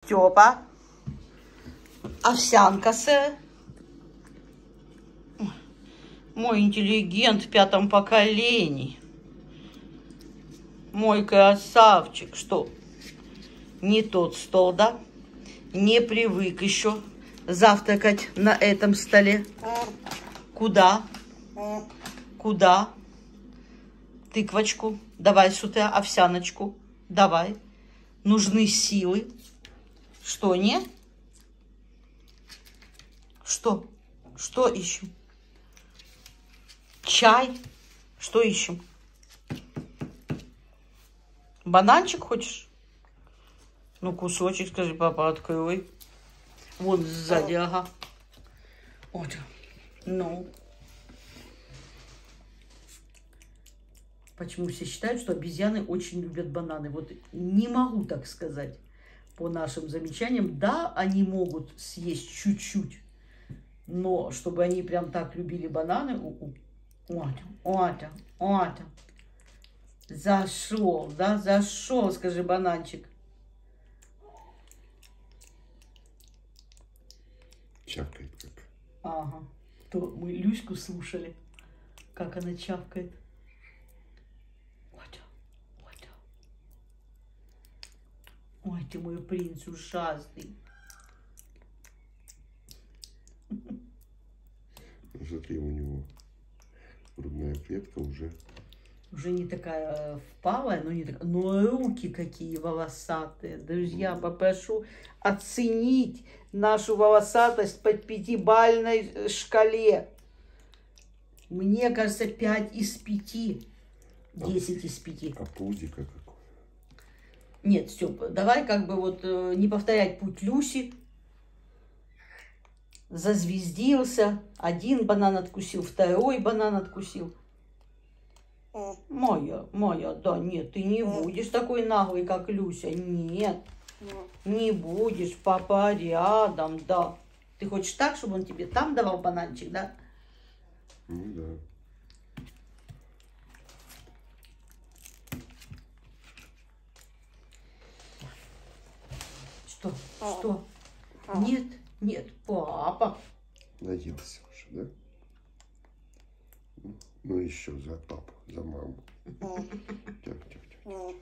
Степа. Овсянка, сэр. Мой интеллигент в 5-м поколении. Мой красавчик. Что? Не тот стол, да? Не привык еще завтракать на этом столе. Куда? Куда? Тыквочку. Давай с утра овсяночку. Давай. Нужны силы. Что, нет? Что? Что ищем? Чай? Что ищем? Бананчик хочешь? Ну, кусочек, скажи, папа, открой. Вот сзади, ага. Вот. Ну. Почему все считают, что обезьяны очень любят бананы? Вот не могу так сказать. По нашим замечаниям, да, они могут съесть чуть-чуть. Но чтобы они прям так любили бананы, Отя. Зашел, да, зашел, скажи, бананчик. Чавкает как. Ага. То мы Люську слушали, как она чавкает. Отя. Ой, ты мой принц ужасный. Смотри, у него грудная клетка уже не такая впалая, но не такая. Но руки какие волосатые. Друзья, попрошу оценить нашу волосатость по 5-бальной шкале. Мне кажется, 5 из 5. 10 из 5. А пузико какое? Нет, Степа, давай как бы вот не повторять путь Люси. Зазвездился. Один банан откусил, второй банан откусил. Моя, да, нет, ты не будешь такой наглый, как Люся. Нет, не будешь, папа рядом, да. Ты хочешь так, чтобы он тебе там давал бананчик, да? Ну да. Что? Нет, папа. Наелся уже, да? Ну еще за папу, за маму. Тихо.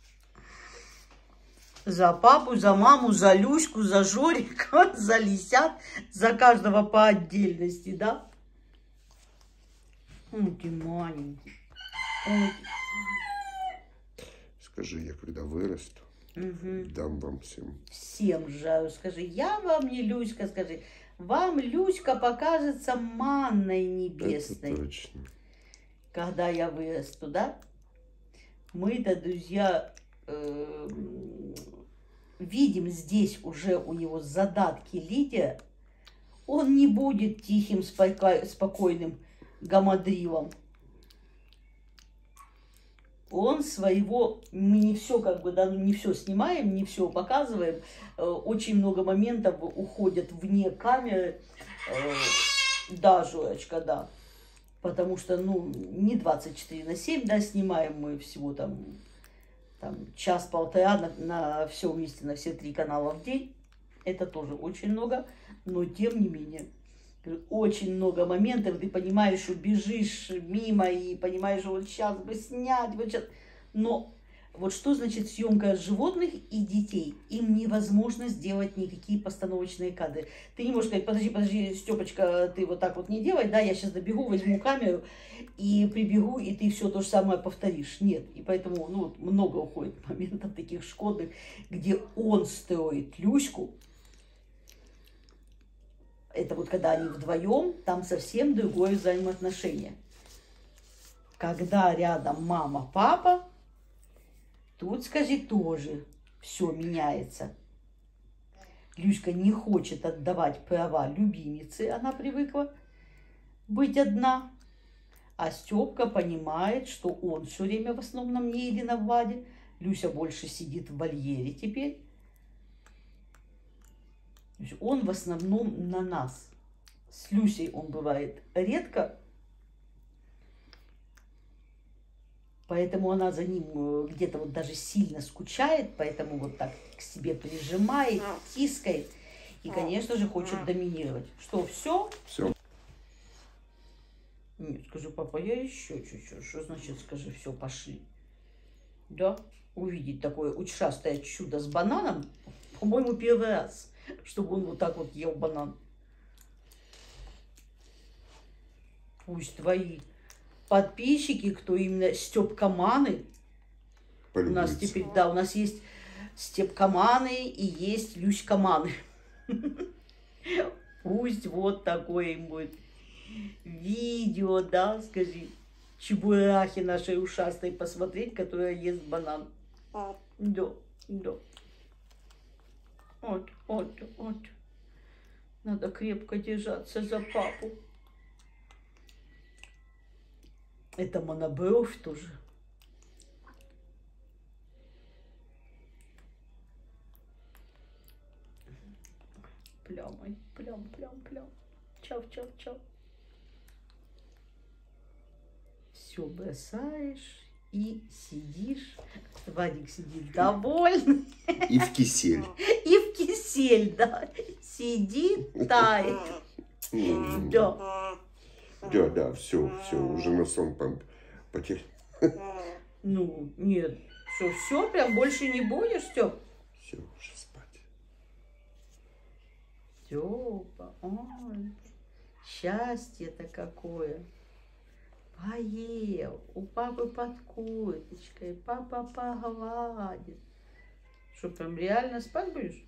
За папу, за маму, за Люську, за Жорика, за лисят, за каждого по отдельности, да? Ой, ты маленький. Скажи, я когда вырасту, дам вам всем. Всем жару. Скажи, я вам не Люська, скажи. Вам Люська покажется манной небесной. Это точно. Когда я вырасту, да? Мы-то, друзья, видим здесь уже у него задатки лидера. Он не будет тихим, спокойным гамадрилом. Он своего, мы не все как бы, да, не все снимаем, не все показываем. Очень много моментов уходят вне камеры. Да, Жорочка, да. Потому что, ну, не 24/7, да, снимаем мы всего там час-полтора на все вместе, на все 3 канала в день. Это тоже очень много, но тем не менее. Очень много моментов, ты понимаешь, что бежишь мимо и понимаешь, что вот сейчас бы снять, вот сейчас. Но вот что значит съемка животных и детей? Им невозможно сделать никакие постановочные кадры. Ты не можешь сказать, подожди, Степочка, ты вот так вот не делай, да, я сейчас добегу, возьму камеру и прибегу, и ты все то же самое повторишь. Нет, и поэтому, ну, много уходит моментов таких шкодных, где он строит Люську. Это вот когда они вдвоем, там совсем другое взаимоотношение. Когда рядом мама, папа, тут, скажи, тоже все меняется. Люська не хочет отдавать права любимице, она привыкла быть одна. А Степка понимает, что он все время в основном на мне или на Владе. Люся больше сидит в вольере теперь. Он в основном на нас. С Люсей он бывает редко. Поэтому она за ним где-то вот даже сильно скучает, поэтому вот так к себе прижимает, тискает. И, конечно же, хочет доминировать. Что, все? Все. Нет, скажи, папа, я еще чуть-чуть. Что значит, скажи, все, пошли? Да? Увидеть такое ушастое чудо с бананом, по-моему, первый раз, чтобы он вот так вот ел банан. Пусть твои подписчики, кто именно степкоманы, у нас теперь, да, у нас есть степкоманы и есть люськоманы. Пусть вот такое им будет видео, да, скажи, чебурахи нашей ушастой посмотреть, которая ест банан. Да, да. Вот. Надо крепко держаться за папу. Это монобровь тоже. Плямай, плям. Чав. Все бросаешь и сидишь. Вадик сидит довольный. И в кисель. И в кисель, да. Сидит, тает. Да. Да, все, уже на сон потерял. Ну, нет. Что, все, прям больше не будешь, Степ? Все, уже спать. Степа, ой, счастье-то какое. Поел, у папы под курточкой, папа погладит. Что, прям реально спать будешь?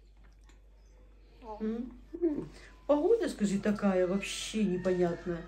Погода, скажи, такая вообще непонятная.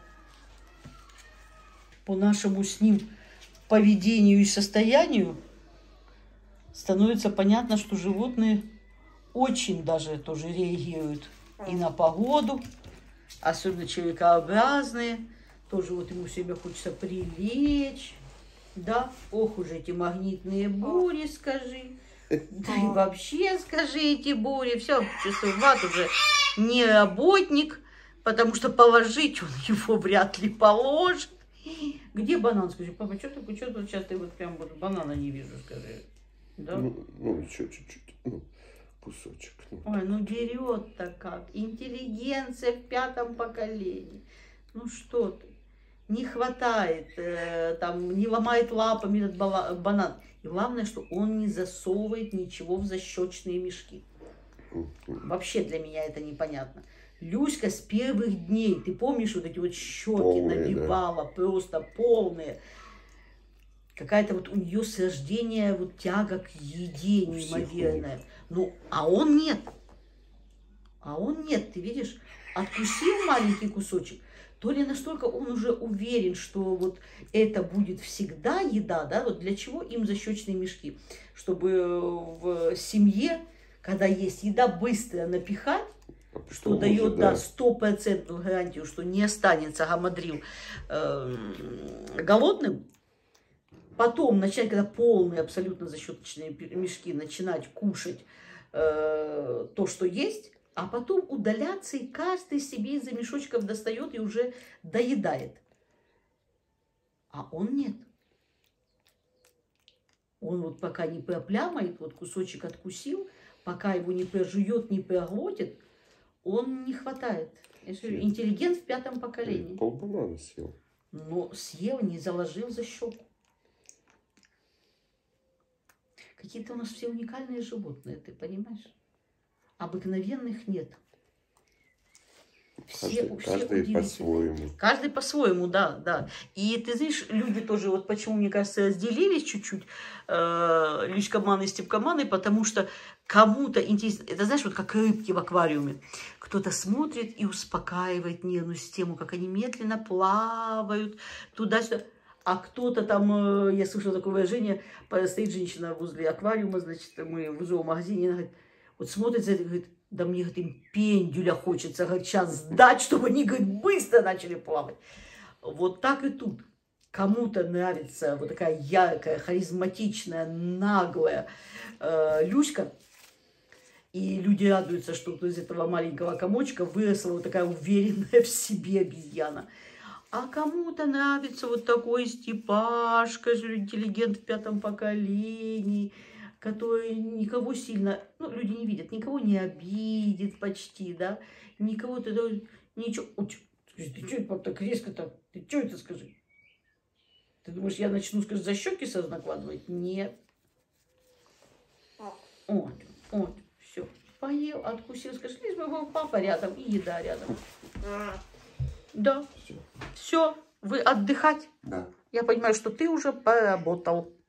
По нашему с ним поведению и состоянию становится понятно, что животные очень даже тоже реагируют и на погоду, особенно человекообразные. Тоже вот ему себе хочется прилечь, да? Ох уж эти магнитные бури, скажи. Да и вообще, скажи, эти бури. Все, чувствую, Ват уже не работник, потому что положить он его вряд ли положит. Где банан, скажи, папа, что тут сейчас ты вот прям вот банана не вижу, скажи. Да? Ну еще чуть-чуть, кусочек. Ой, ну дерет-то как. Интеллигенция в 5-м поколении. Ну что ты? Не хватает, там, не ломает лапами этот банан. И главное, что он не засовывает ничего в защечные мешки. Вообще для меня это непонятно. Люська с первых дней, ты помнишь, вот эти вот щеки полные, набивала, да. Просто полные. Какая-то вот у нее с рождения вот тяга к еде неимоверная. Ну, а он нет. Ты видишь, откусил маленький кусочек, то ли настолько он уже уверен, что вот это будет всегда еда, да, вот для чего им защечные мешки? Чтобы в семье, когда есть еда, быстро напихать, что дает, да, стопроцентную гарантию, что не останется гамадрил голодным. Потом начать, когда полные абсолютно защечные мешки, начинать кушать то, что есть, а потом удаляться, и каждый себе из-за мешочков достает и уже доедает. А он нет. Он вот пока не проплямает, вот кусочек откусил, пока его не прожует, не проглотит, он не хватает. Интеллигент в 5-м поколении. Полбанана съел. Но съел, не заложил за щеку. Какие-то у нас все уникальные животные, ты понимаешь? Обыкновенных нет. Каждый по-своему. Каждый по-своему, да. И ты знаешь, люди тоже, вот почему, мне кажется, разделились чуть-чуть, люськоманы и степкоманы, потому что кому-то интересно, это знаешь, вот как рыбки в аквариуме. Кто-то смотрит и успокаивает нервную систему, как они медленно плавают туда-сюда. А кто-то там, я слышала такое выражение, стоит женщина возле аквариума, значит, мы в зоомагазине, она говорит, вот смотрит за это, говорит, да мне, говорит, им пендюля хочется, говорит, сейчас сдать, чтобы они, говорит, быстро начали плавать. Вот так и тут. Кому-то нравится вот такая яркая, харизматичная, наглая Люська. И люди радуются, что из этого маленького комочка выросла вот такая уверенная в себе обезьяна. А кому-то нравится вот такой Степашка, же интеллигент в 5-м поколении, который никого сильно, ну, люди не видят, никого не обидит почти, да, никого ты, ничего. Скажи, ты что это, пап, так резко-то? Ты что это, скажи? Ты думаешь, я начну, скажи, за щеки сразу накладывать? Нет. Вот, все. Поел, откусил, скажи, лишь бы был папа рядом и еда рядом. Да. Все. Вы отдыхать? Да. Я понимаю, что ты уже поработал.